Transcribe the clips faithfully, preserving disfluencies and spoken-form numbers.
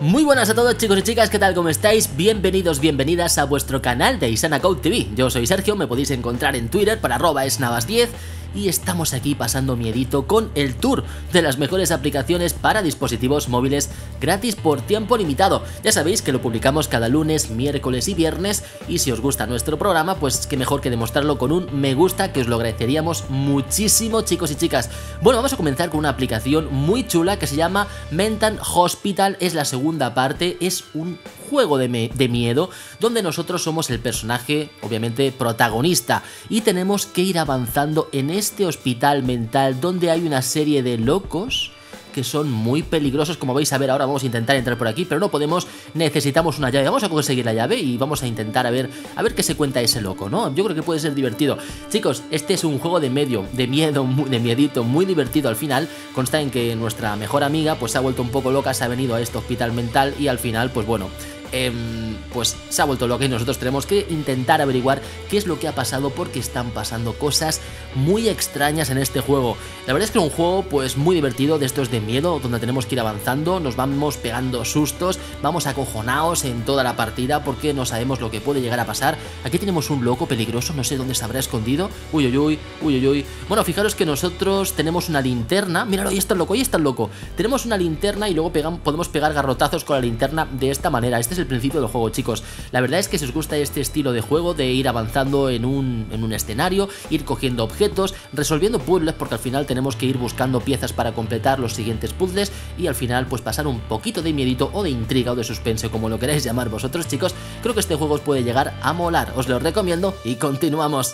Muy buenas a todos chicos y chicas, ¿qué tal? ¿Cómo estáis? Bienvenidos, bienvenidas a vuestro canal de Isana Code T V. Yo soy Sergio, me podéis encontrar en Twitter para arroba esnavas diez y estamos aquí pasando miedito con el tour de las mejores aplicaciones para dispositivos móviles gratis por tiempo limitado. Ya sabéis que lo publicamos cada lunes, miércoles y viernes, y si os gusta nuestro programa, pues qué mejor que demostrarlo con un me gusta, que os lo agradeceríamos muchísimo chicos y chicas. Bueno, vamos a comenzar con una aplicación muy chula que se llama Mental Hospital, es la segunda parte, es un juego de, me de miedo donde nosotros somos el personaje, obviamente protagonista, y tenemos que ir avanzando en este hospital mental donde hay una serie de locos que son muy peligrosos. Como vais a ver ahora, vamos a intentar entrar por aquí, pero no podemos, necesitamos una llave. Vamos a conseguir la llave y vamos a intentar a ver a ver qué se cuenta ese loco, ¿no? Yo creo que puede ser divertido. Chicos, este es un juego de medio, de miedo, de miedito, muy divertido al final. Consta en que nuestra mejor amiga pues se ha vuelto un poco loca, se ha venido a este hospital mental y al final, pues bueno, Eh, pues se ha vuelto loca y nosotros tenemos que intentar averiguar qué es lo que ha pasado, porque están pasando cosas muy extrañas en este juego. La verdad es que es un juego pues muy divertido, de estos de miedo, donde tenemos que ir avanzando, nos vamos pegando sustos, vamos acojonados en toda la partida porque no sabemos lo que puede llegar a pasar. Aquí tenemos un loco peligroso, no sé dónde se habrá escondido. Uy, uy, uy, uy, uy, uy. Bueno, fijaros que nosotros tenemos una linterna. Míralo, ahí está el loco, ahí está el loco. Tenemos una linterna y luego pegamos, podemos pegar garrotazos con la linterna de esta manera. Este es el principio del juego, chicos. La verdad es que si os gusta este estilo de juego de ir avanzando en un, en un escenario, ir cogiendo objetos, resolviendo puzzles, porque al final tenemos que ir buscando piezas para completar los siguientes puzzles y al final pues pasar un poquito de miedito o de intriga o de suspense, como lo queráis llamar vosotros, chicos. Creo que este juego os puede llegar a molar, os lo recomiendo y continuamos.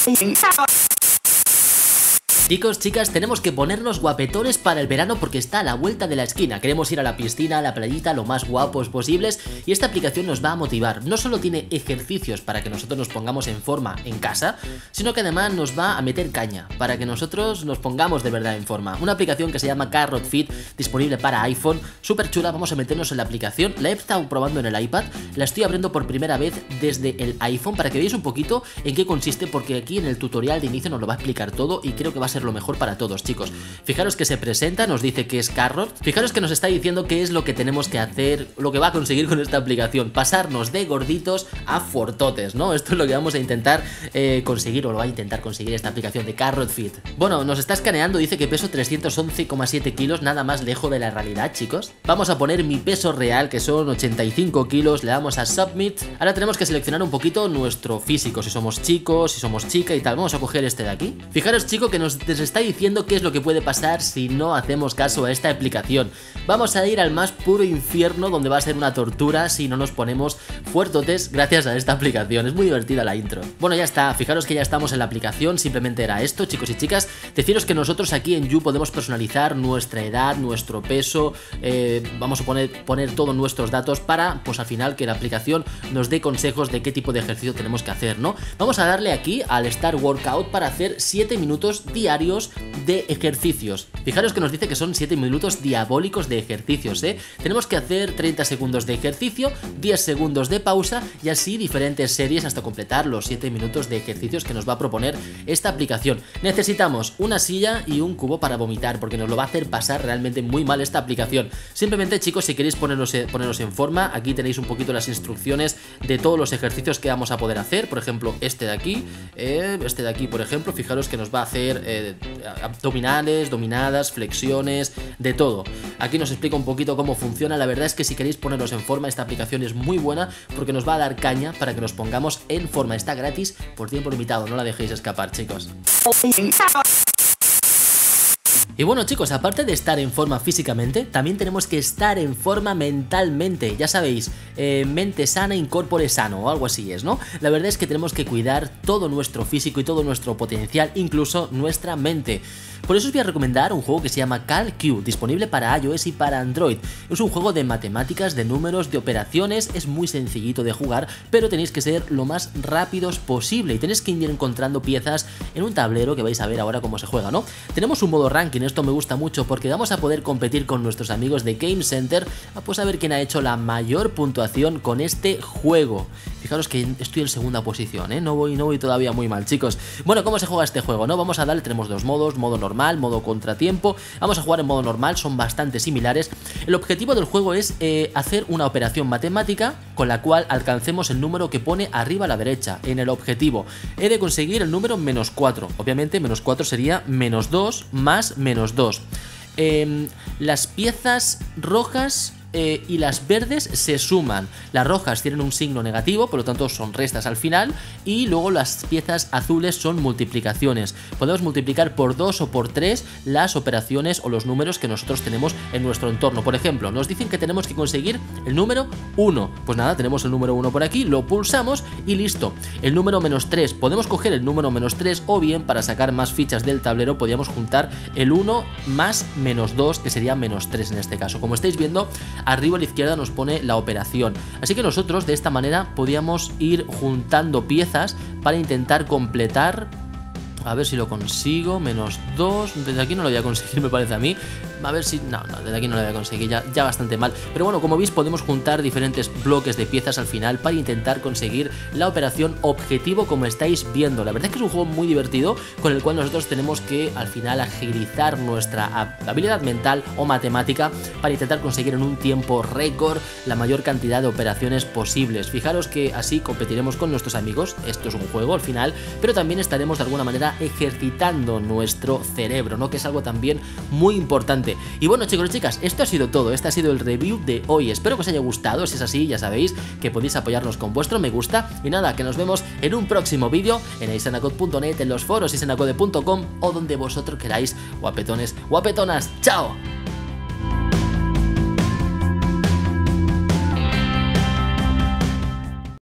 Chicos, chicas, tenemos que ponernos guapetones para el verano porque está a la vuelta de la esquina. Queremos ir a la piscina, a la playita, lo más guapos posibles, y esta aplicación nos va a motivar. No solo tiene ejercicios para que nosotros nos pongamos en forma en casa, sino que además nos va a meter caña para que nosotros nos pongamos de verdad en forma. Una aplicación que se llama Carrot Fit, disponible para iPhone, súper chula. Vamos a meternos en la aplicación. La he estado probando en el iPad, la estoy abriendo por primera vez desde el iPhone para que veáis un poquito en qué consiste, porque aquí en el tutorial de inicio nos lo va a explicar todo y creo que va a ser lo mejor para todos, chicos. Fijaros que se presenta, nos dice que es Carrot. Fijaros que nos está diciendo qué es lo que tenemos que hacer, lo que va a conseguir con esta aplicación: pasarnos de gorditos a fortotes, ¿no? Esto es lo que vamos a intentar eh, conseguir, o lo va a intentar conseguir esta aplicación de Carrot Fit. Bueno, nos está escaneando, dice que peso trescientos once coma siete kilos, nada más lejos de la realidad, chicos. Vamos a poner mi peso real, que son ochenta y cinco kilos, le damos a Submit. Ahora tenemos que seleccionar un poquito nuestro físico, si somos chicos, si somos chica y tal. Vamos a coger este de aquí. Fijaros, chicos, que nos está diciendo qué es lo que puede pasar si no hacemos caso a esta aplicación. Vamos a ir al más puro infierno, donde va a ser una tortura si no nos ponemos fuertotes gracias a esta aplicación. Es muy divertida la intro. Bueno, ya está, fijaros que ya estamos en la aplicación. Simplemente era esto, chicos y chicas. Deciros que nosotros aquí en You podemos personalizar nuestra edad, nuestro peso, eh, vamos a poner, poner todos nuestros datos para, pues al final, que la aplicación nos dé consejos de qué tipo de ejercicio tenemos que hacer, ¿no? Vamos a darle aquí al Start Workout para hacer siete minutos diarios de ejercicios. Fijaros que nos dice que son siete minutos diabólicos de ejercicios, ¿eh? Tenemos que hacer treinta segundos de ejercicio, diez segundos de pausa y así diferentes series hasta completar los siete minutos de ejercicios que nos va a proponer esta aplicación. Necesitamos una silla y un cubo para vomitar, porque nos lo va a hacer pasar realmente muy mal esta aplicación. Simplemente, chicos, si queréis poneros, poneros en forma, aquí tenéis un poquito las instrucciones de todos los ejercicios que vamos a poder hacer. Por ejemplo, este de aquí, eh, este de aquí, por ejemplo, fijaros que nos va a hacer eh, abdominales, dominadas, flexiones, de todo. Aquí nos explica un poquito cómo funciona. La verdad es que si queréis poneros en forma, esta aplicación es muy buena porque nos va a dar caña para que nos pongamos en forma. Está gratis por tiempo limitado, no la dejéis escapar, chicos. Y bueno, chicos, aparte de estar en forma físicamente, también tenemos que estar en forma mentalmente. Ya sabéis, eh, mente sana, incorpore sano, o algo así es, ¿no? La verdad es que tenemos que cuidar todo nuestro físico y todo nuestro potencial, incluso nuestra mente. Por eso os voy a recomendar un juego que se llama CalQ, disponible para iOS y para Android. Es un juego de matemáticas, de números, de operaciones, es muy sencillito de jugar, pero tenéis que ser lo más rápidos posible y tenéis que ir encontrando piezas en un tablero que vais a ver ahora cómo se juega, ¿no? Tenemos un modo ranking, esto me gusta mucho porque vamos a poder competir con nuestros amigos de Game Center, pues a ver quién ha hecho la mayor puntuación con este juego. Fijaros que estoy en segunda posición, ¿eh? No voy, no voy todavía muy mal, chicos. Bueno, ¿cómo se juega este juego, no? Vamos a darle, tenemos dos modos, modo normal, modo contratiempo. Vamos a jugar en modo normal, son bastante similares. El objetivo del juego es eh, hacer una operación matemática con la cual alcancemos el número que pone arriba a la derecha, en el objetivo. He de conseguir el número menos cuatro. Obviamente, menos cuatro sería menos dos más menos dos. Eh, las piezas rojas Eh, y las verdes se suman. Las rojas tienen un signo negativo, por lo tanto son restas al final, y luego las piezas azules son multiplicaciones. Podemos multiplicar por dos o por tres las operaciones o los números que nosotros tenemos en nuestro entorno. Por ejemplo, nos dicen que tenemos que conseguir el número uno. Pues nada, tenemos el número uno por aquí, lo pulsamos y listo. El número menos tres, podemos coger el número menos tres, o bien para sacar más fichas del tablero podríamos juntar el uno más menos dos, que sería menos tres en este caso. Como estáis viendo, arriba a la izquierda nos pone la operación, así que nosotros de esta manera podíamos ir juntando piezas para intentar completar. A ver si lo consigo, menos dos, desde aquí no lo voy a conseguir, me parece a mí. A ver si... no, no, desde aquí no lo voy a conseguir, ya, ya bastante mal. Pero bueno, como veis podemos juntar diferentes bloques de piezas al final para intentar conseguir la operación objetivo, como estáis viendo. La verdad es que es un juego muy divertido con el cual nosotros tenemos que al final agilizar nuestra habilidad mental o matemática para intentar conseguir en un tiempo récord la mayor cantidad de operaciones posibles. Fijaros que así competiremos con nuestros amigos, esto es un juego al final, pero también estaremos de alguna manera ejercitando nuestro cerebro, ¿no? Que es algo también muy importante. Y bueno, chicos y chicas, esto ha sido todo, este ha sido el review de hoy. Espero que os haya gustado, si es así ya sabéis que podéis apoyarnos con vuestro me gusta. Y nada, que nos vemos en un próximo vídeo en isanacode punto net, en los foros isanacode punto com o donde vosotros queráis, guapetones, guapetonas. ¡Chao!